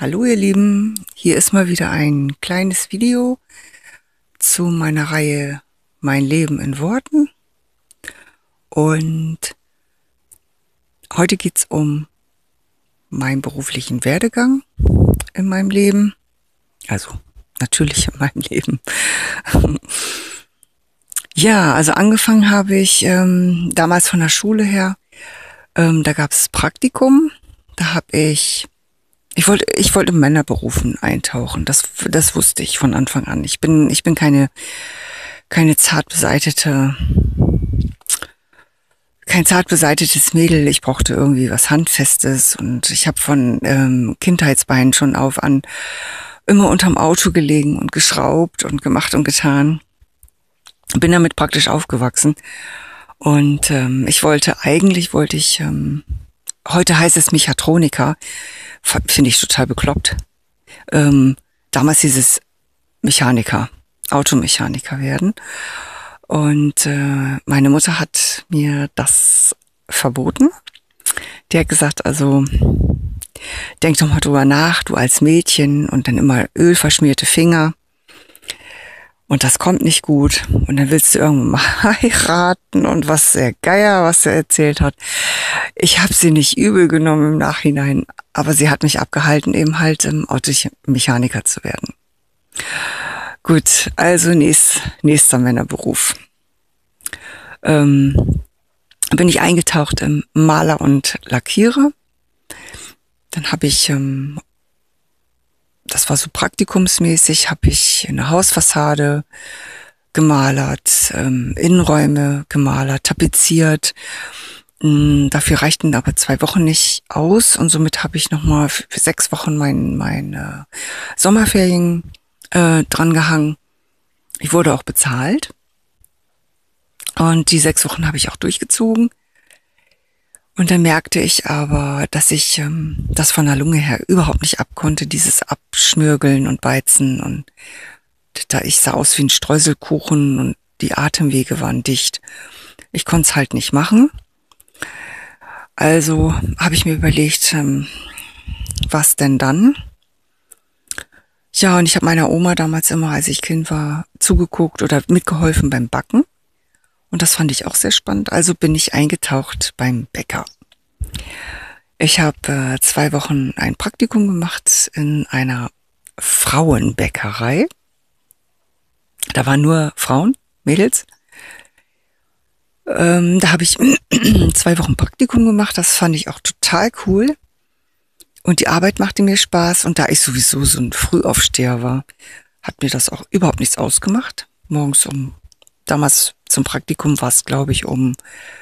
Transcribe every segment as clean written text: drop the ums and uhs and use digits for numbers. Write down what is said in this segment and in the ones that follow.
Hallo ihr Lieben, hier ist mal wieder ein kleines Video zu meiner Reihe Mein Leben in Worten. Und heute geht es um meinen beruflichen Werdegang in meinem Leben. Also natürlich in meinem Leben. Ja, also angefangen habe ich damals von der Schule her. Da gab es Praktikum. Da habe ich wollte in Männerberufen eintauchen. Das wusste ich von Anfang an. Ich bin keine kein zart beseitetes Mädel. Ich brauchte irgendwie was Handfestes und ich habe von Kindheitsbeinen schon auf an immer unterm Auto gelegen und geschraubt und gemacht und getan. Bin damit praktisch aufgewachsen und heute heißt es Mechatroniker, finde ich total bekloppt. Damals hieß es Mechaniker, Automechaniker werden. Und meine Mutter hat mir das verboten. Die hat gesagt, also denk doch mal drüber nach, du als Mädchen und dann immer ölverschmierte Finger. Und das kommt nicht gut. Und dann willst du irgendwann mal heiraten und was der Geier, was er erzählt hat. Ich habe sie nicht übel genommen im Nachhinein, aber sie hat mich abgehalten, eben halt Automechaniker zu werden. Gut, also nächster Männerberuf. Bin ich eingetaucht im Maler und Lackierer. Dann habe ich das war so praktikumsmäßig, habe ich eine Hausfassade gemalert, Innenräume gemalert, tapeziert. Dafür reichten aber 2 Wochen nicht aus und somit habe ich nochmal für 6 Wochen meine Sommerferien dran gehangen. Ich wurde auch bezahlt und die 6 Wochen habe ich auch durchgezogen. Und dann merkte ich aber, dass ich das von der Lunge her überhaupt nicht abkonnte, dieses Abschmürgeln und Beizen. Und ich sah aus wie ein Streuselkuchen und die Atemwege waren dicht. Ich konnte es halt nicht machen. Also habe ich mir überlegt, was denn dann? Ja, und ich habe meiner Oma damals immer, als ich Kind war, zugeguckt oder mitgeholfen beim Backen. Und das fand ich auch sehr spannend. Also bin ich eingetaucht beim Bäcker. Ich habe 2 Wochen ein Praktikum gemacht in einer Frauenbäckerei. Da waren nur Frauen, Mädels. Da habe ich 2 Wochen Praktikum gemacht. Das fand ich auch total cool. Und die Arbeit machte mir Spaß. Und da ich sowieso so ein Frühaufsteher war, hat mir das auch überhaupt nichts ausgemacht. Damals zum Praktikum war es, glaube ich, um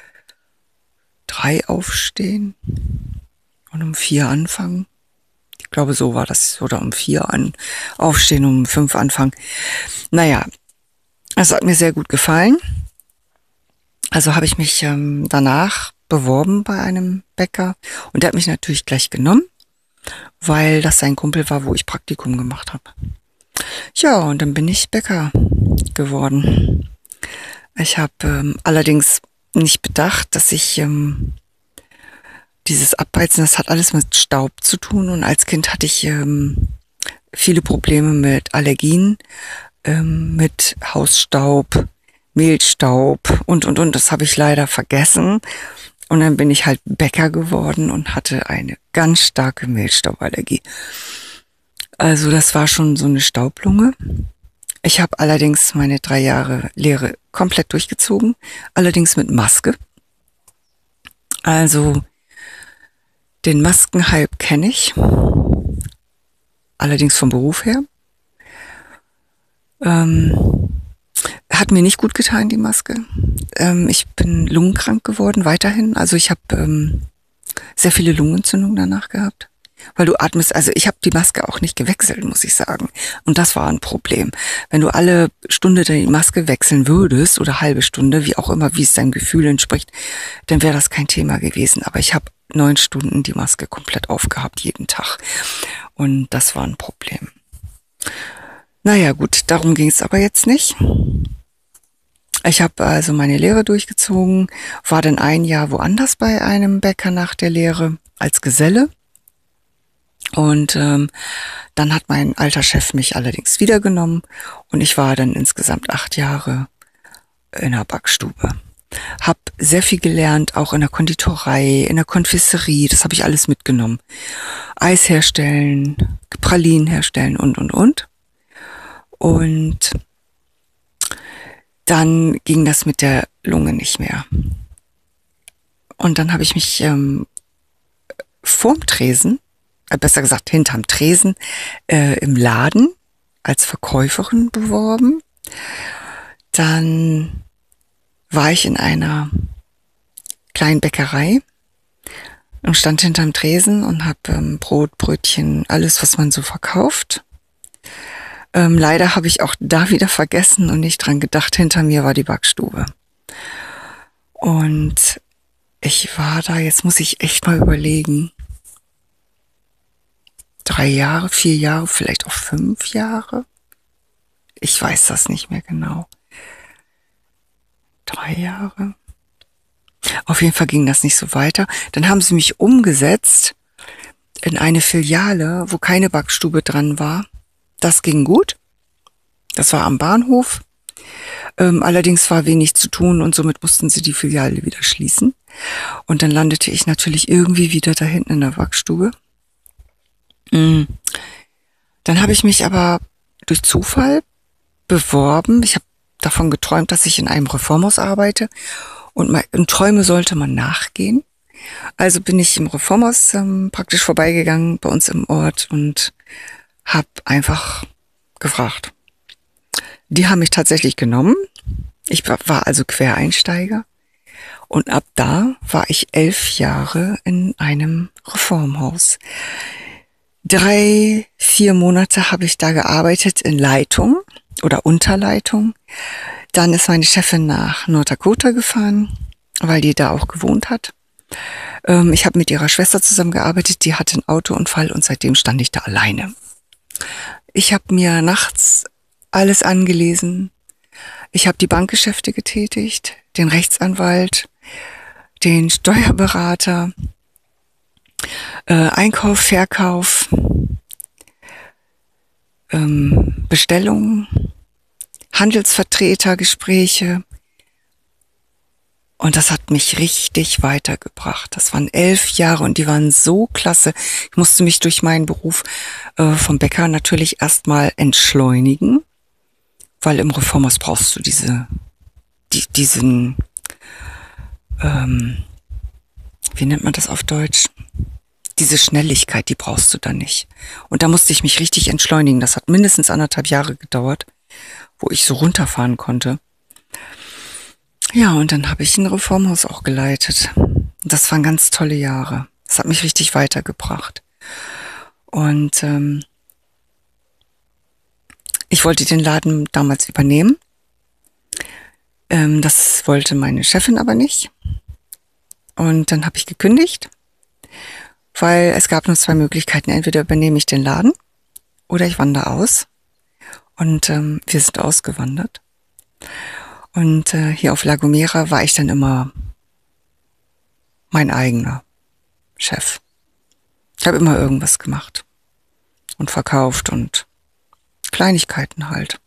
3 aufstehen und um 4 anfangen. Ich glaube, so war das. Oder um 4 aufstehen, um 5 anfangen. Naja, es hat mir sehr gut gefallen. Also habe ich mich danach beworben bei einem Bäcker. Und der hat mich natürlich gleich genommen, weil das sein Kumpel war, wo ich Praktikum gemacht habe. Ja, und dann bin ich Bäcker geworden. Ich habe allerdings nicht bedacht, dass ich dieses Abbeizen, das hat alles mit Staub zu tun. Und als Kind hatte ich viele Probleme mit Allergien, mit Hausstaub, Mehlstaub und. Das habe ich leider vergessen. Und dann bin ich halt Bäcker geworden und hatte eine ganz starke Mehlstauballergie. Also das war schon so eine Staublunge. Ich habe allerdings meine 3 Jahre Lehre komplett durchgezogen, allerdings mit Maske. Also den Maskenhype kenne ich, allerdings vom Beruf her. Hat mir nicht gut getan, die Maske. Ich bin lungenkrank geworden, weiterhin. Also ich habe sehr viele Lungenentzündungen danach gehabt. Weil du atmest, also ich habe die Maske auch nicht gewechselt, muss ich sagen. Und das war ein Problem. Wenn du alle Stunde die Maske wechseln würdest oder halbe Stunde, wie auch immer, wie es deinem Gefühl entspricht, dann wäre das kein Thema gewesen. Aber ich habe 9 Stunden die Maske komplett aufgehabt, jeden Tag. Und das war ein Problem. Naja gut, darum ging es aber jetzt nicht. Ich habe also meine Lehre durchgezogen, war dann 1 Jahr woanders bei einem Bäcker nach der Lehre als Geselle. Und dann hat mein alter Chef mich allerdings wiedergenommen und ich war dann insgesamt 8 Jahre in der Backstube. Hab sehr viel gelernt, auch in der Konditorei, in der Konfiserie, das habe ich alles mitgenommen. Eis herstellen, Pralinen herstellen und. Und dann ging das mit der Lunge nicht mehr. Und dann habe ich mich vorm Tresen, besser gesagt hinterm Tresen, im Laden als Verkäuferin beworben. Dann war ich in einer kleinen Bäckerei und stand hinterm Tresen und habe Brot, Brötchen, alles, was man so verkauft. Leider habe ich auch da wieder vergessen und nicht dran gedacht, hinter mir war die Backstube. Und ich war da, jetzt muss ich echt mal überlegen, 3 Jahre, 4 Jahre, vielleicht auch 5 Jahre. Ich weiß das nicht mehr genau. 3 Jahre. Auf jeden Fall ging das nicht so weiter. Dann haben sie mich umgesetzt in eine Filiale, wo keine Backstube dran war. Das ging gut. Das war am Bahnhof. Allerdings war wenig zu tun und somit mussten sie die Filiale wieder schließen. Und dann landete ich natürlich irgendwie wieder da hinten in der Backstube. Dann habe ich mich aber durch Zufall beworben. Ich habe davon geträumt, dass ich in einem Reformhaus arbeite und Träume sollte man nachgehen. Also bin ich im Reformhaus praktisch vorbeigegangen bei uns im Ort und habe einfach gefragt. Die haben mich tatsächlich genommen. Ich war also Quereinsteiger und ab da war ich 11 Jahre in einem Reformhaus. 3, 4 Monate habe ich da gearbeitet in Leitung oder Unterleitung. Dann ist meine Chefin nach North-Dakota gefahren, weil die da auch gewohnt hat. Ich habe mit ihrer Schwester zusammengearbeitet, die hatte einen Autounfall und seitdem stand ich da alleine. Ich habe mir nachts alles angelesen. Ich habe die Bankgeschäfte getätigt, den Rechtsanwalt, den Steuerberater, Einkauf, Verkauf, Bestellungen, Handelsvertreter, Gespräche. Und das hat mich richtig weitergebracht. Das waren 11 Jahre und die waren so klasse. Ich musste mich durch meinen Beruf vom Bäcker natürlich erstmal entschleunigen, weil im Reformhaus brauchst du diesen, wie nennt man das auf Deutsch? Diese Schnelligkeit, die brauchst du da nicht. Und da musste ich mich richtig entschleunigen. Das hat mindestens 1,5 Jahre gedauert, wo ich so runterfahren konnte. Ja, und dann habe ich ein Reformhaus auch geleitet. Und das waren ganz tolle Jahre. Das hat mich richtig weitergebracht. Und ich wollte den Laden damals übernehmen. Das wollte meine Chefin aber nicht. Und dann habe ich gekündigt, weil es gab nur 2 Möglichkeiten. Entweder übernehme ich den Laden oder ich wandere aus. Und wir sind ausgewandert. Und hier auf La Gomera war ich dann immer mein eigener Chef. Ich habe immer irgendwas gemacht und verkauft und Kleinigkeiten halt.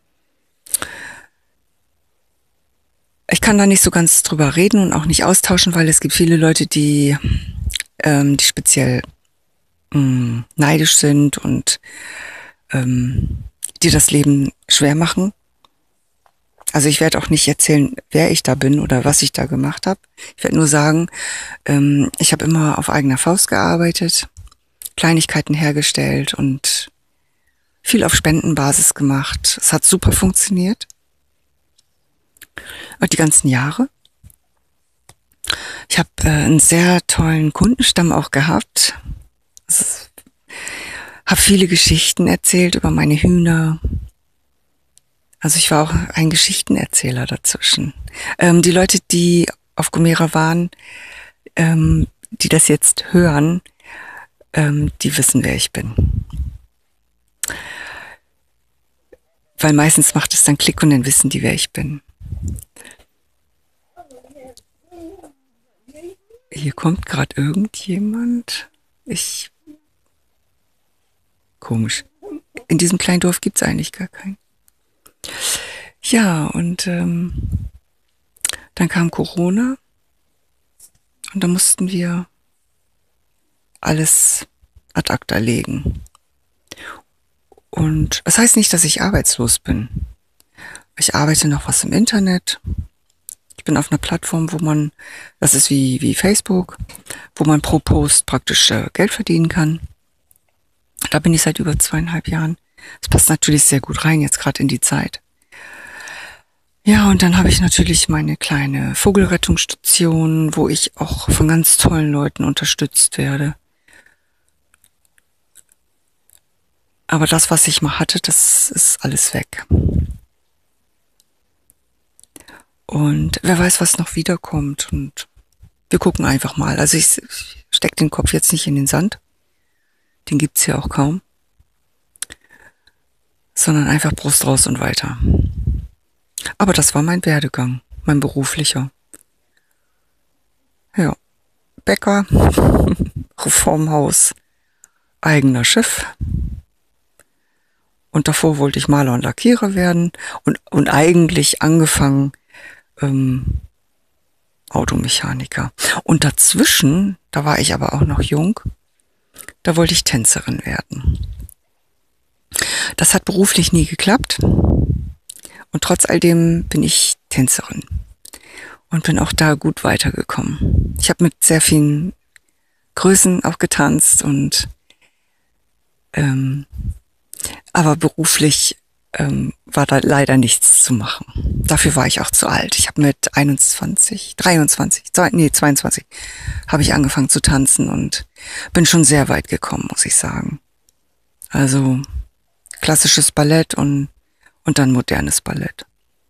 Ich kann da nicht so ganz drüber reden und auch nicht austauschen, weil es gibt viele Leute, die speziell neidisch sind und die das Leben schwer machen. Also ich werde auch nicht erzählen, wer ich da bin oder was ich da gemacht habe. Ich werde nur sagen, ich habe immer auf eigener Faust gearbeitet, Kleinigkeiten hergestellt und viel auf Spendenbasis gemacht. Es hat super funktioniert. Und die ganzen Jahre. Ich habe einen sehr tollen Kundenstamm auch gehabt. Habe viele Geschichten erzählt über meine Hühner. Also ich war auch ein Geschichtenerzähler dazwischen. Die Leute, die auf Gomera waren, die das jetzt hören, die wissen, wer ich bin. Weil meistens macht es dann Klick und dann wissen die, wer ich bin. Hier kommt gerade irgendjemand. Komisch. In diesem kleinen Dorf gibt's eigentlich gar keinen. Ja, und dann kam Corona und da mussten wir alles ad acta legen. Und das heißt nicht, dass ich arbeitslos bin. Ich arbeite noch was im Internet. Ich bin auf einer Plattform, wo man, das ist wie Facebook, wo man pro Post praktisch Geld verdienen kann. Da bin ich seit über 2,5 Jahren. Das passt natürlich sehr gut rein, jetzt gerade in die Zeit. Ja, und dann habe ich natürlich meine kleine Vogelrettungsstation, wo ich auch von ganz tollen Leuten unterstützt werde. Aber das, was ich mal hatte, das ist alles weg. Und wer weiß, was noch wiederkommt. Und wir gucken einfach mal. Also ich stecke den Kopf jetzt nicht in den Sand. Den gibt's hier auch kaum. Sondern einfach Brust raus und weiter. Aber das war mein Werdegang, mein beruflicher. Ja, Bäcker, Reformhaus, eigener Chef. Und davor wollte ich Maler und Lackierer werden und eigentlich angefangen Automechaniker. Und dazwischen, da war ich aber auch noch jung, da wollte ich Tänzerin werden. Das hat beruflich nie geklappt. Und trotz all dem bin ich Tänzerin und bin auch da gut weitergekommen. Ich habe mit sehr vielen Größen auch getanzt und aber beruflich war da leider nichts zu machen. Dafür war ich auch zu alt. Ich habe mit 22 habe ich angefangen zu tanzen und bin schon sehr weit gekommen, muss ich sagen. Also klassisches Ballett und dann modernes Ballett.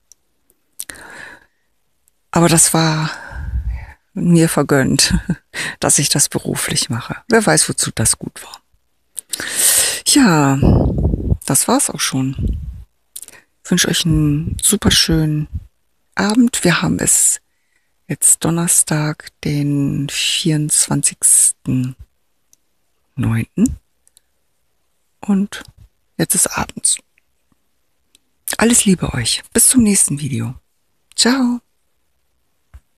Aber das war mir vergönnt, dass ich das beruflich mache. Wer weiß, wozu das gut war. Ja, das war's auch schon. Ich wünsche euch einen super schönen Abend. Wir haben es jetzt Donnerstag, den 24.09. Und jetzt ist abends. Alles Liebe euch. Bis zum nächsten Video. Ciao.